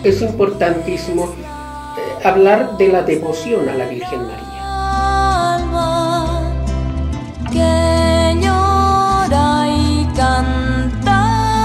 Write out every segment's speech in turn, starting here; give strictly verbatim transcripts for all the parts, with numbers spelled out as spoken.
es importantísimo eh, hablar de la devoción a la Virgen María. Alma que llora y canta.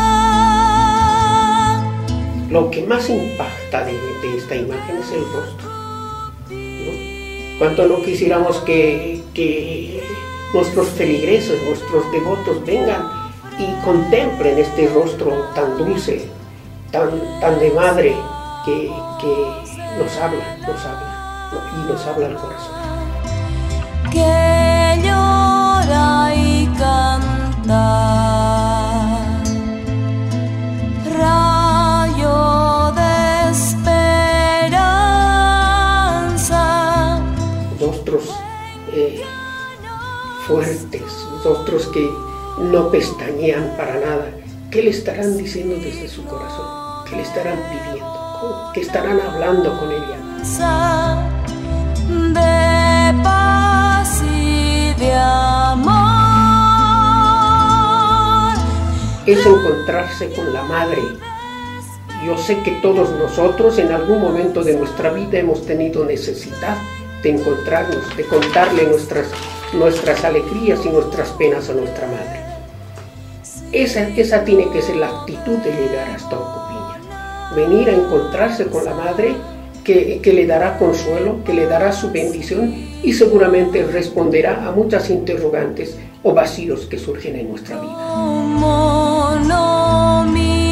Lo que más impacta de, de esta imagen es el rostro, ¿no? Cuánto no quisiéramos que, que nuestros feligreses, nuestros devotos vengan y contemplen este rostro tan dulce, tan, tan de madre, que, que nos habla, nos habla, ¿no? Y nos habla al corazón. Que llora y canta. Rayo de esperanza. Rostros eh, fuertes, rostros que no pestañean para nada. ¿Qué le estarán diciendo desde su corazón? ¿Qué le estarán pidiendo? ¿Qué estarán hablando con ella? De paz y de amor. Es encontrarse con la madre. Yo sé que todos nosotros en algún momento de nuestra vida hemos tenido necesidad de encontrarnos, de contarle nuestras, nuestras alegrías y nuestras penas a nuestra madre. Esa, esa tiene que ser la actitud de llegar hasta Ocopiña. Venir a encontrarse con la madre que, que le dará consuelo, que le dará su bendición y seguramente responderá a muchas interrogantes o vacíos que surgen en nuestra vida. ¿Cómo no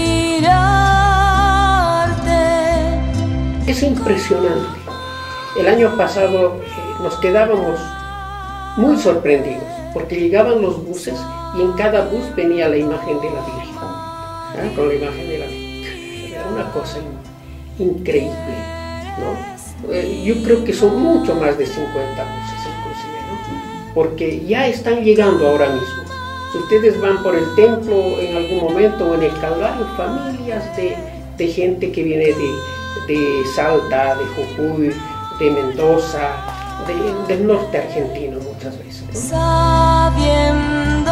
mirarte? Es impresionante. El año pasado eh, nos quedábamos muy sorprendidos porque llegaban los buses y en cada bus venía la imagen de la Virgen, ¿eh? Con la imagen de la Virgen. Era una cosa in, increíble, ¿no? Eh, yo creo que son mucho más de cincuenta buses inclusive, ¿no? Porque ya están llegando ahora mismo. Si ustedes van por el templo en algún momento o en el Calvario, familias de, de gente que viene de, de Salta, de Jujuy, de Mendoza, de, del norte argentino muchas veces, ¿no? Sabiendo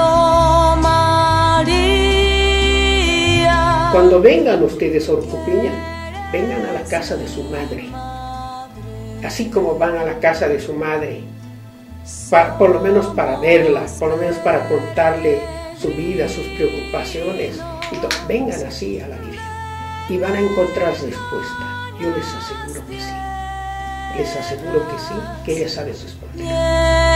María. Cuando vengan ustedes a Orcupiña, vengan a la casa de su madre, así como van a la casa de su madre, para, por lo menos para verla, por lo menos para contarle su vida, sus preocupaciones, y todo. Vengan así a la Virgen y van a encontrar respuesta. Yo les aseguro que sí, les aseguro que sí, que ella sabe responder.